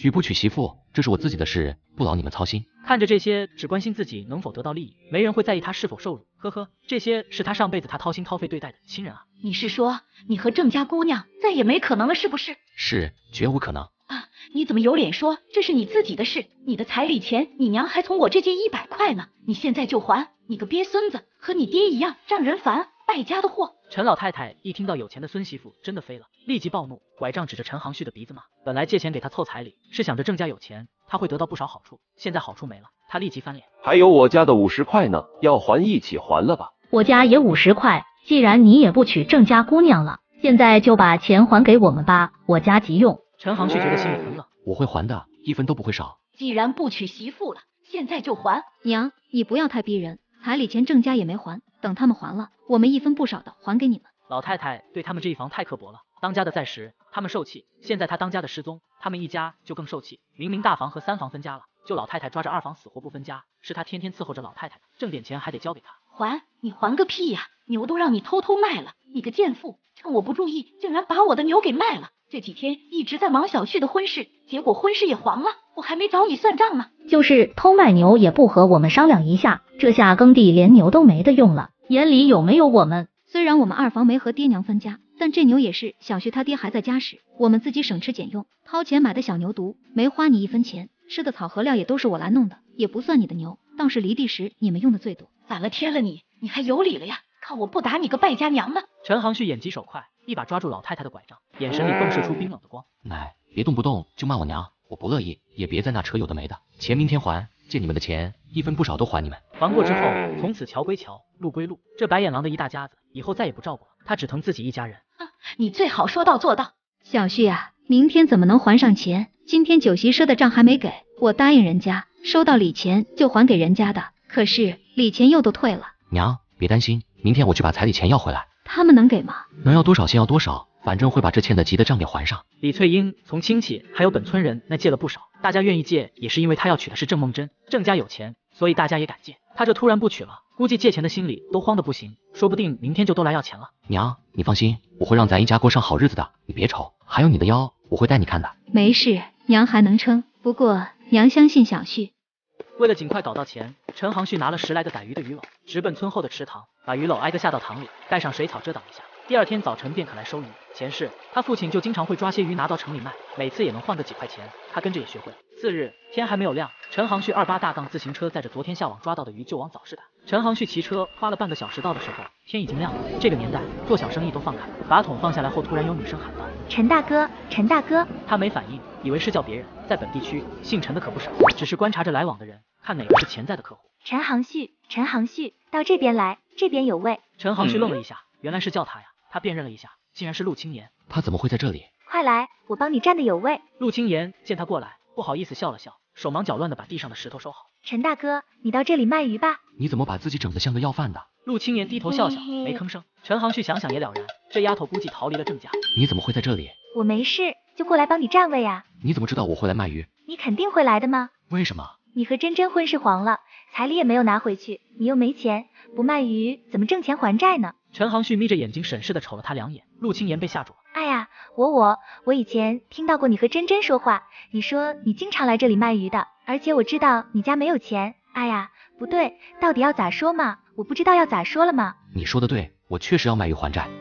娶不娶媳妇，这是我自己的事，不劳你们操心。 看着这些只关心自己能否得到利益，没人会在意他是否受辱。呵呵，这些是他上辈子他掏心掏肺对待的亲人啊。 你是说你和郑家姑娘再也没可能了，是不是？ 是，绝无可能。 啊，你怎么有脸说这是你自己的事？你的彩礼钱，你娘还从我这借100块呢，你现在就还？你个鳖孙子，和你爹一样让人烦，败家的货！ 陈老太太一听到有钱的孙媳妇真的飞了，立即暴怒，拐杖指着陈航旭的鼻子骂。本来借钱给他凑彩礼，是想着郑家有钱，他会得到不少好处，现在好处没了，他立即翻脸。 还有我家的50块呢，要还一起还了吧？ 我家也50块，既然你也不娶郑家姑娘了，现在就把钱还给我们吧，我家急用。 陈航旭觉得心里很冷， 我会还的，1分都不会少。 既然不娶媳妇了，现在就还。 娘，你不要太逼人，彩礼钱郑家也没还，等他们还了，我们1分不少的还给你们。 老太太对他们这一房太刻薄了，当家的在时，他们受气，现在他当家的失踪，他们一家就更受气。明明大房和3房分家了，就老太太抓着2房死活不分家，是他天天伺候着老太太，挣点钱还得交给他。 还？你还个屁呀！牛都让你偷偷卖了，你个贱妇，趁我不注意，竟然把我的牛给卖了。这几天一直在忙小旭的婚事，结果婚事也黄了，我还没找你算账呢。 就是偷卖牛也不和我们商量一下，这下耕地连牛都没得用了，眼里有没有我们？ 虽然我们2房没和爹娘分家，但这牛也是小旭他爹还在家时，我们自己省吃俭用，掏钱买的小牛犊，没花你1分钱，吃的草和料也都是我来弄的，也不算你的牛，当时犁地时你们用的最多。 反了天了你还有理了呀？看我不打你个败家娘的！ 陈航旭眼疾手快，一把抓住老太太的拐杖，眼神里迸射出冰冷的光。 奶，别动不动就骂我娘，我不乐意，也别在那扯有的没的，钱明天还，借你们的钱1分不少都还你们。 还过之后，从此桥归桥，路归路，这白眼狼的一大家子以后再也不照顾了，他只疼自己一家人。 你最好说到做到。 小旭啊，明天怎么能还上钱？今天酒席赊的账还没给，我答应人家收到礼钱就还给人家的，可是礼钱又都退了。 娘，别担心，明天我去把彩礼钱要回来。 他们能给吗？ 能要多少先要多少，反正会把这欠的急的账给还上。 李翠英从亲戚还有本村人那借了不少，大家愿意借也是因为他要娶的是郑梦真，郑家有钱，所以大家也敢借。他这突然不娶了，估计借钱的心里都慌得不行，说不定明天就都来要钱了。 娘，你放心，我会让咱一家过上好日子的，你别愁。还有你的腰，我会带你看的。 没事，娘还能撑，不过娘相信小旭。 为了尽快搞到钱，陈航旭拿了10来个逮鱼的鱼篓，直奔村后的池塘，把鱼篓挨个下到塘里，盖上水草遮挡一下。第2天早晨便可来收鱼。前世他父亲就经常会抓些鱼拿到城里卖，每次也能换个几块钱，他跟着也学会了。次日天还没有亮，陈航旭28大杠自行车载着昨天下网抓到的鱼就往早市赶。陈航旭骑车花了半个小时到的时候，天已经亮了。这个年代做小生意都放开，把桶放下来后，突然有女生喊道：“ 陈大哥，陈大哥！” 他没反应，以为是叫别人。在本地区姓陈的可不少，只是观察着来往的人，看哪个是潜在的客户。 陈航旭，陈航旭，到这边来，这边有位。 陈航旭愣了一下，原来是叫他呀。他辨认了一下，竟然是陆青言。 他怎么会在这里？ 快来，我帮你站的有位。 陆青言见他过来，不好意思笑了笑，手忙脚乱的把地上的石头收好。 陈大哥，你到这里卖鱼吧。 你怎么把自己整得像个要饭的？ 陆青言低头笑笑，没吭声。陈航旭想想也了然，这丫头估计逃离了郑家。 你怎么会在这里？ 我没事，就过来帮你站位啊。 你怎么知道我会来卖鱼？ 你肯定会来的吗？ 为什么？ 你和珍珍婚事黄了，彩礼也没有拿回去，你又没钱，不卖鱼怎么挣钱还债呢？ 陈航旭眯着眼睛审视的瞅了他2眼，陆青言被吓住了。 哎呀，我以前听到过你和珍珍说话，你说你经常来这里卖鱼的，而且我知道你家没有钱。哎呀，不对，到底要咋说嘛？我不知道要咋说了嘛。 你说的对，我确实要卖鱼还债。